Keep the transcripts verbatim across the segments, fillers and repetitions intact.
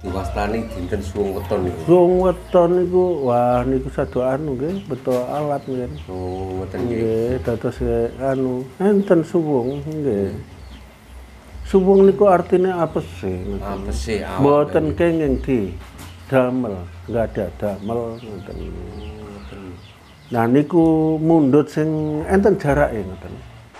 Diwastani dinten suwung weton niku. Suwung weton niku wah niku sadu anu nggih, beto alat nggih. Oh, ngoten nggih. Nggih, dados anu enten suwung nggih. Suwung niku artinya apese ngoten. Apese awak. Mboten kenging di damel, enggak ada damel ngoten. Nah niku mundhut sing enten jarake ngoten.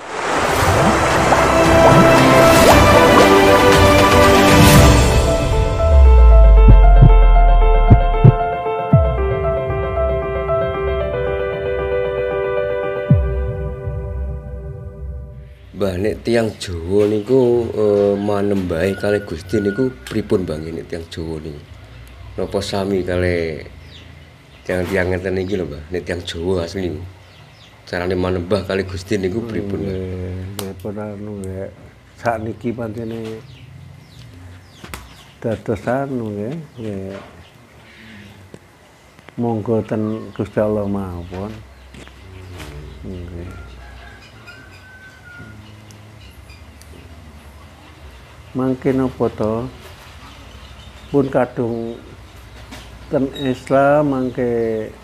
Mbah nek tiyang Jawa niku eh, manembahi kalih Gusti niku pripun Bang nek tiyang Jawa niku? Napa sami kalih tiyang-tiyang ngeten iki lho Mbah, nek tiyang Jawa asli niku. Carane manembah kalih Gusti niku pripun? Nggih, pun anu nggih. Sakniki pancene dados anu nggih, nggih. Monggo ten Gusti Allah mawon. Nggih. Mangke napa to pun kadung ten Islam mangke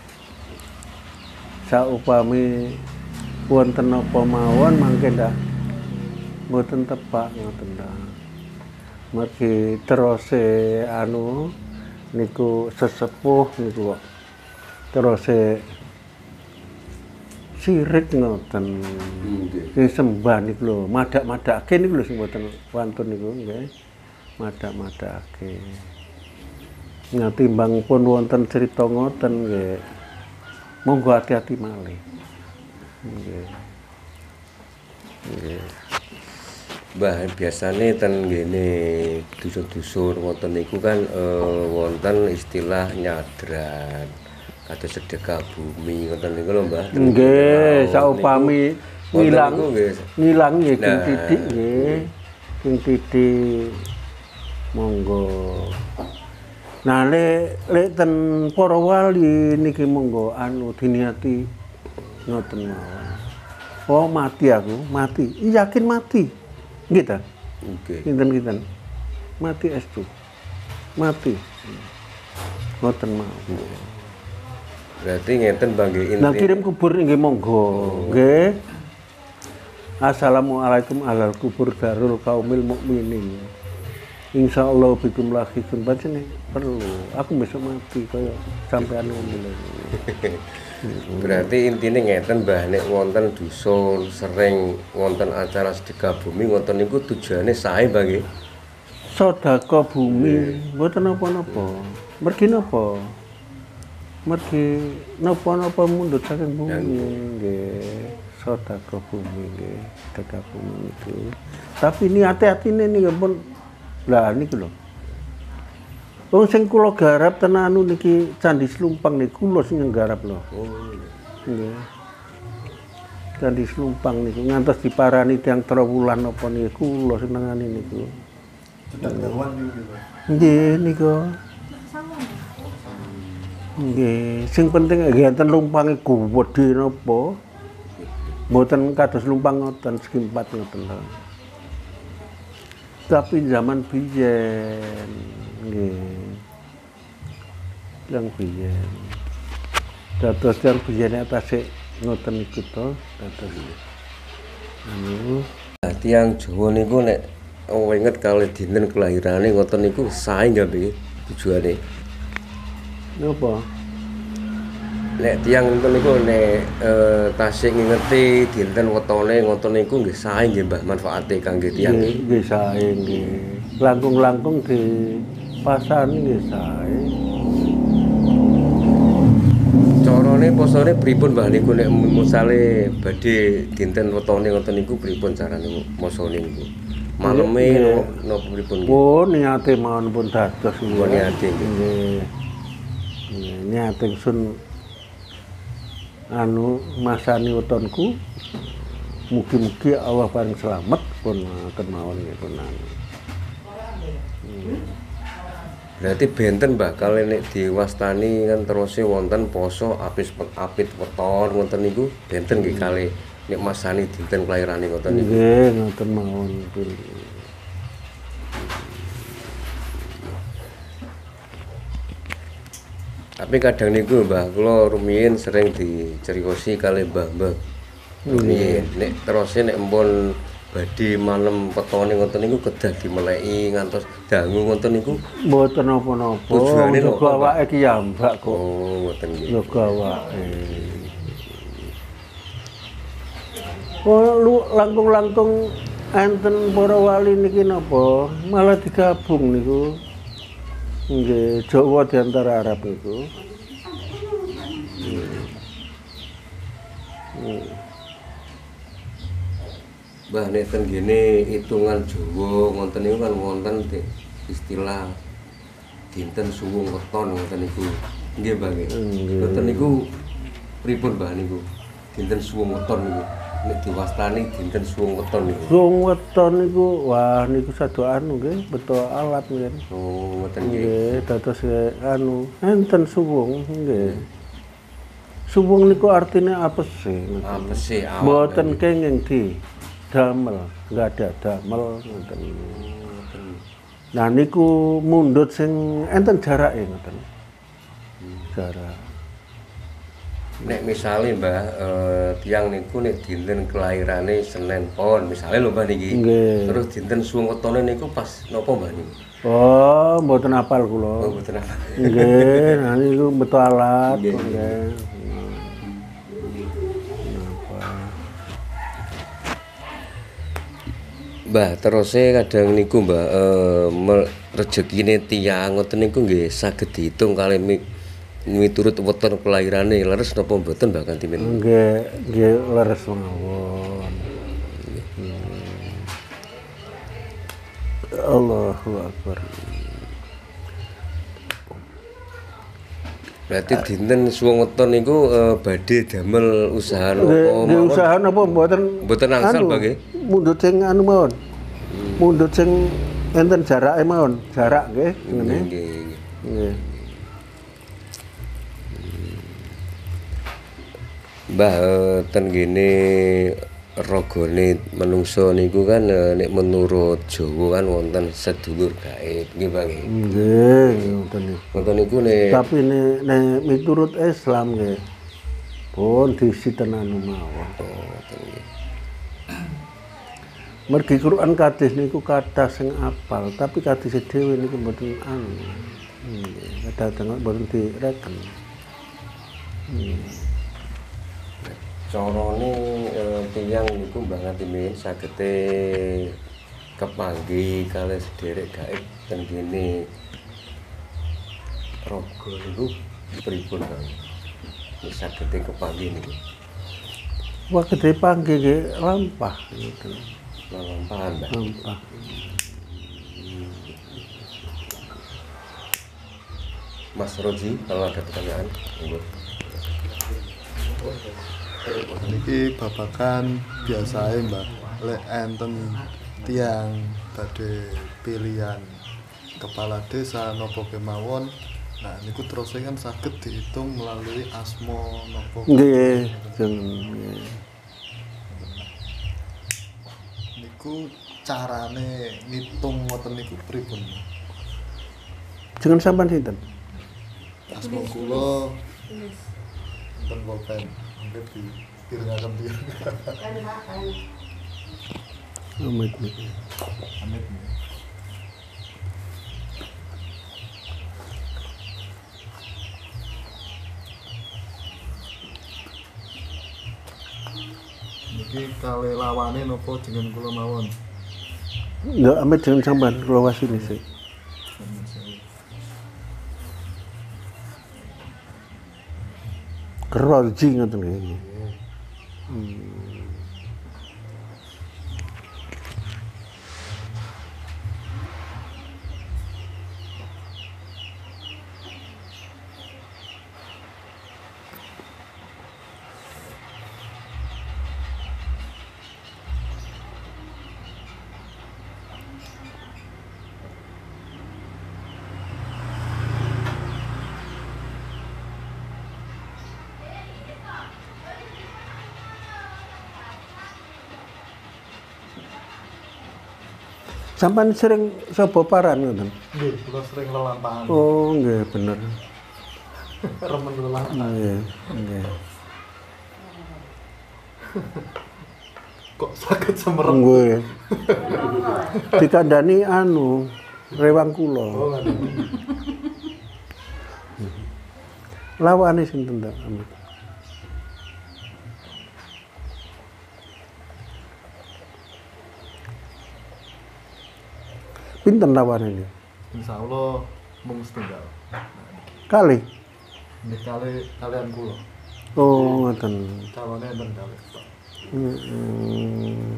saupami wonten napa mawon mangke ndak mboten tepak ngoten ta. Mergi terose anu niku sesepuh niku kok terose sirik ngoten. Nggih sembah niku lho, madak-madake niku lho sing mboten wantun niku nggih. Madak-madake. Nah timbang pun wonten cerita ngoten nggih. Monggo hati-hati malih. Nggih. Nggih. Mbah biasane ten ngene dusun-dusun wonten niku kan eh, wonten istilah nyadran. Kados sedekah bumi ngoten niku lho Mbah. Nggih, saupami ngilang ngilang nggih king Nah. titik nggih. King titik monggo. Nah lek lek ten para wali niki monggo anu diniati ngoten mawon. Oh mati aku, mati. Yakin mati. Nggih ta? Nggih. Kinten-kinten. Mati estu. Mati. Ngoten mawon. Berarti ngeten Bang nggih Nah inti. kirim kubur nggih monggo, nggih. Assalamualaikum alal kubur darul kaumil mukminin. Insyaallah bikum lahiqun pancen perlu. Aku besok mati kaya sampean ngomong. Berarti intine ngeten Mbah nek wonten dusun sering wonten acara sedekah bumi wonten niku tujuane sae Mbah nggih. Sedekah bumi mboten napa-napa. Mergi napa? Mergi napa-napa mundhut saking bumi nggih. Sedekah bumi nggih, sedekah bumi itu. Tapi niate atine niki pun lah niki lho. Wong sing kula garap tenanu niki Candi Slumpang niku kula sing nggarap lho. Oh. Nggih. Candi Slumpang niku ngantos diparani tiyang Trowulan apa niku kula sing nangani niku. Nggih niku. Nggih, sing penting nggih enten lumpange gedhe napa. Mboten kados lumpang ngoten segi empat ngoten lho. Tapi zaman biyen nggih. Yang biyen. Dados yang biyen tasik ngoten niku to, dados. Anu, Nah, tiyang Jawa niku nek oh, inget kalih dinten kelahirane ngoten niku sae nggih nggih tujuane. napa? Nek tiyang ngoten niku nek eh, tasih ngingeti dinten wetone ngoten niku nggih sae nggih Mbah manfaate kangge tiyang Nggih, nggih. nggih sae nggih. Langkung-langkung di pasane nggih sae. Carane posone pripun Mbah niku nek misale badhe dinten wetone ngoten niku pripun carane mosone niku? Maleme Nggih. napa pripun nggih? Oh, niate mawon pun dados nggih. Oh, niate nggih. Nggih. Nggih, niate sun anu masani wetonku mugi-mugi Allah paring selamat pun ngoten mawon nggih pun anu. Berarti benten Mbah kali nek diwastani kan terus wonten poso apis apit weton ngoten niku benten nggih kali nek masani dinten kelahirane ngoten niku. Nggih, ngoten mawon pun. Tapi kadang niku Mbah kula rumiyin sering diceriosi kali Mbah-mbah. Rumiyin nek terus nek empun badhe manem petone ngoten niku kedah dimeleki ngantos dangu ngoten niku Mboten napa-napa. Tujuane Juga napa, Mbak? awake ki yambak kok. oh ngoten nggih. Juga awake. Oh, lu langkung-langkung enten para wali niki napa? Malah digabung niku. Nggih, Jawa di antara Arab itu. Mbah nek ten gene hitungan Jawa ngoten niku kan wonten di- istilah dinten suwung weton ngoten niku. Nggih Mbah nggih. Ngoten niku pripun Mbah niku? Dinten suwung weton niku. Nek diwastani dinten suwung weton niku. Suwung weton niku, wah niku sadu anu nggih, betul alat nggih. Oh ngoten nggih. Nggih, dados eh, anu enten suwung nggih. Suwung niku artinya apa sih? Apa sih awak? Mboten kenging di damel, enggak ada damel ngoten. Nah niku mundhut sing enten jarake ngoten. Jarak. Nek misale Mbah eh, tiyang niku nek dinten kelahirane Senin Pon, misale lho Mbah niki. Nggih. Terus dinten suwung wetone niku pas napa Mbah niku? Oh, mboten apal Oh kula. mboten apa. Nggih, nah niku betul alat Nggih, kok, nggih. Mbah teruse kadang niku Mbah eh, me- rezekine tiyang ngoten niku nggih saged diitung kalih mi- miturut weton kelahirane leres napa mboten Mbah kanthi men. Nggih, nggih leres mawon. Allahu Akbar. Berarti dinten suwung weton niku eh, badhe damel usaha napa Nggih, nggih mawon? usaha napa mboten Mboten angsal anu, Mbah nggih. Mundhut sing anu mawon. Mundhut sing enten jarake mawon. Jarak nggih ngene. Nggih, nggih. Nggih. Mbah eh, ten gene ragane manungsa niku kan eh, nek menurut Jawa kan wonten sedulur gaib nggih Mbah nggih. Nggih, ngoten niku. Ngoten niku nek Tapi nek nek miturut Islam nggih pun disiten anu mawon. oh, ngoten nggih. Mergi Quran kadis niku kathah sing apal, tapi kadis dhewe niku mboten anu. Nggih, kadang mboten direken. Carane eh, tiyang niku Mbah Ngatimin sagete kepanggih kalih sederek gaib ten gene raga niku pripun Bang? Nek sagete kepanggih niku. Wah gede panggih nggih lampah ngoten. Lampahan Mbah. Lampah. Mas Roji kalau ada pertanyaan. Monggo. Iki babakan biasae Mbak, lek enten tiang badhe pilihan kepala desa napa kemawon. Nah niku terus kan saged dihitung melalui asma napa. Nggih, jeneng nggih. Niku carane ngitung ngoten niku pripun? Jeneng sampean sinten? Asma kula enten pulpen. Mungkin di piringaken tiyang. Amit niki. Amit. Niki kale lawane napa jeneng kula mawon? Nggak amit jeneng sampean kula wasini sik. Keroji ngoten nggih. Sampean sering sapa paran ngoten? Nggih, kula sering lelampahan. Oh, nggih bener. Remen lelatan. Nggih, nggih. Kok sakit semerep? Nggih. Dikandani anu rewang kula. Oh, nggak ada. Lawane sinten ta? Pinten lawane ini? Insya Allah mung setunggal. Kali. Ini kali kalian kula. Oh, ngoten. Calonnya enten kali. Heeh.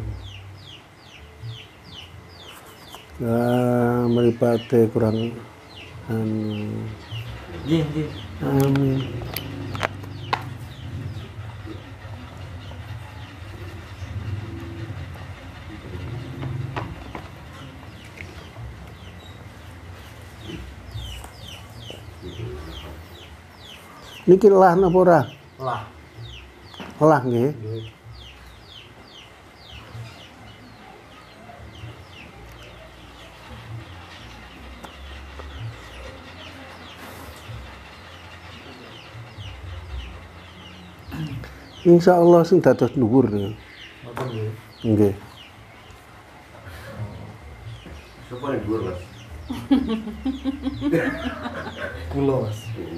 Ya, mripate kurang anu. Nggih, nggih. Amin. Niki lah napa ora? Lah. Lah nggih. Nggih. Insya Allah sing dados dhuwur nggih. Ngoten nggih. Nggih. Sopo ning dhuwur, Mas? Kula, Mas.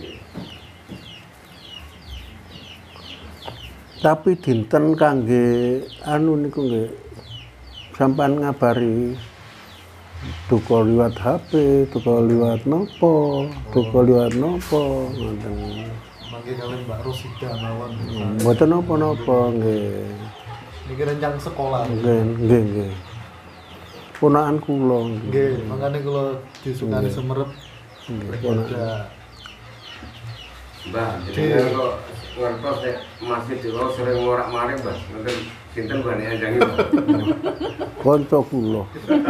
Tapi dinten kangge anu niku nggih sampean ngabari duka liwat H P, duka liwat nopo, duka liwat nopo ngoten. Mangke kalian Mbak Rosida mawon. Mboten napa-napa nggih. Niki rencang sekolah. Nggih, nggih, nggih. Ponakan kula nggih. Nggih, makane kula disukani semerep. Nggih, Lagi ponakan. ada Mbah, jenengan kok ngertos nek masjid kula sering ngorak-marik, Mbah. Ngoten sinten bani anjange, Mbah? Kanca kula.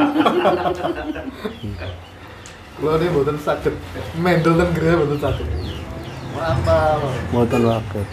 kula ini mboten saged mendel ten gereh mboten saged. Mantap. Mboten waket.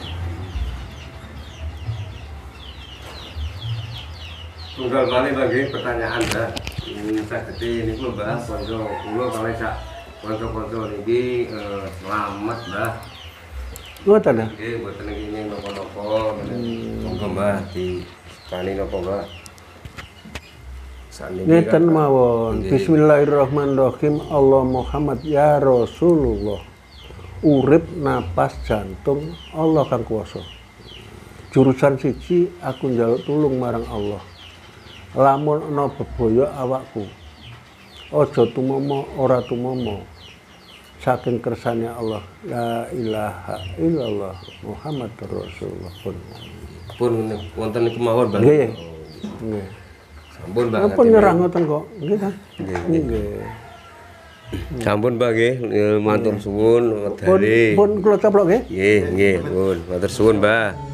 Tunggal malih bagi pertanyaan, Mbah. Ini saged niku Mbah, kanca kula kalih sak kanca-kanca niki eh, selamat, Mbah. Ngoten ya? Nggih, mboten ngingin napa-napa. Monggo Mbah dikani napa, Mbah. Sakniki Ngeten kan- mawon. Nggih. Bismillahirrahmanirrahim. Allah Muhammad ya Rasulullah. Urip napas jantung Allah kang kuwasa. Jurusan siji aku njaluk tulung marang Allah. Lamun ana bebaya awakku. Aja tumomo ora tumomo. Saking kersane Allah. La ilaha illallah Muhammadur Rasulullah pun. Pun wonten niku mawon, Mbah. Nggih. Nggih. Sampun, Mbah. Napa nyerah ngoten kok? Nggih ta? Nggih. Nggih. Sampun, Mbah nggih. Eh, Matur suwun Pun wedale. pun kula caplok nggih. Nggih, nggih, pun. Matur suwun, Mbah.